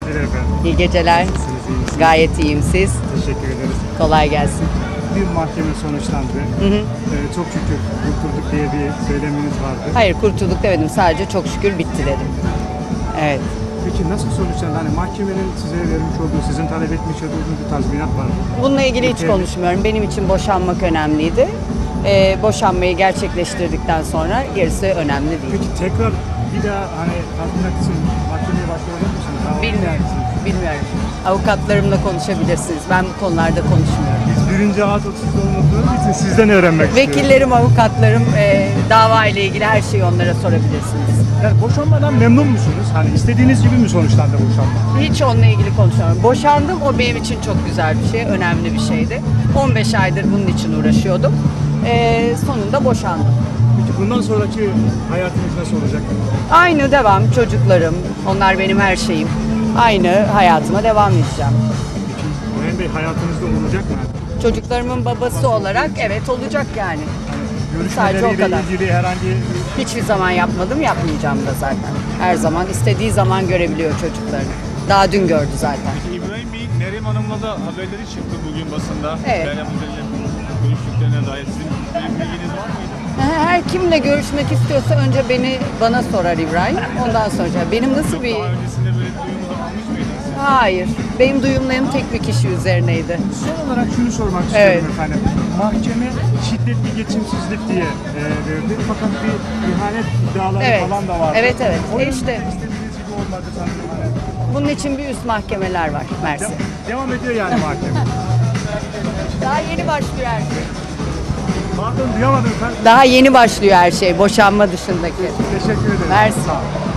geceler efendim. İyi geceler. Nasılsınız, iyi misiniz? Gayet iyiyim siz. Teşekkür ederiz. Kolay gelsin. Bir mahkeme sonuçlandı. Çok şükür kurtulduk diye bir söyleminiz vardı. Hayır kurtulduk demedim. Sadece çok şükür bitti dedim. Evet. Peki nasıl sonuçlandı? Hani mahkemenin size vermiş olduğu, sizin talep etmiş olduğunuz bir tazminat var mı? Bununla ilgili hiç Peki. konuşmuyorum. Benim için boşanmak önemliydi. Boşanmayı gerçekleştirdikten sonra gerisi önemli değil. Peki tekrar bir daha hani tazminat için mahkemeye başvuracak mısınız? Daha Bilmiyorum. Bilmiyorum. Avukatlarımla konuşabilirsiniz. Ben bu konularda konuşmuyorum. Biz birinci ağız otistik olmadığımız için sizden öğrenmek istiyorum. Vekillerim, avukatlarım dava ile ilgili her şeyi onlara sorabilirsiniz. Yani boşanmadan memnun musunuz? Hani istediğiniz gibi mi sonuçlandı boşanma? Hiç onunla ilgili konuşmuyorum. Boşandım. O benim için çok güzel bir şey. Önemli bir şeydi. 15 aydır bunun için uğraşıyordum. Sonunda boşandım. Peki bundan sonraki hayatınız nasıl olacak? Aynı devam. Çocuklarım. Onlar benim her şeyim. Aynı hayatıma devam edeceğim. Peki Orhan Bey hayatınızda olacak mı? Çocuklarımın babası olarak evet olacak yani. Sadece o Görüşmeleriyle kadar. ilgili herhangi Hiçbir zaman yapmadım, yapmayacağım da zaten. Her zaman istediği zaman görebiliyor çocuklarını. Daha dün gördü zaten. İbrahim Bey, Meryem Hanım'la da haberleri çıktı bugün basında. Evet. Meryem Hanım'la görüştüklerine dair sizin bilginiz var mıydı? Her kimle görüşmek istiyorsa önce bana sorar İbrahim. Ondan sonra benim nasıl bir... Daha öncesinde böyle bir duyumu da almış mıydınız siz? Hayır. Benim duyumlarım tek bir kişi üzerineydi. son olarak şunu sormak Evet. istiyorum efendim. Mahkeme şiddetli geçimsizlik diye verdi. Fakat bir ihanet iddiaları Evet. falan da vardı. Evet, evet. O yüzden İşte. istediğiniz gibi olmadı sanırım. Hani Bunun için bir üst mahkemeler var Mersin. devam ediyor yani mahkeme. Daha yeni başlıyor her şey. Pardon duyamadım efendim. Daha yeni başlıyor her şey. Boşanma dışındaki. Teşekkür ederim. Mersin. Sağ olun.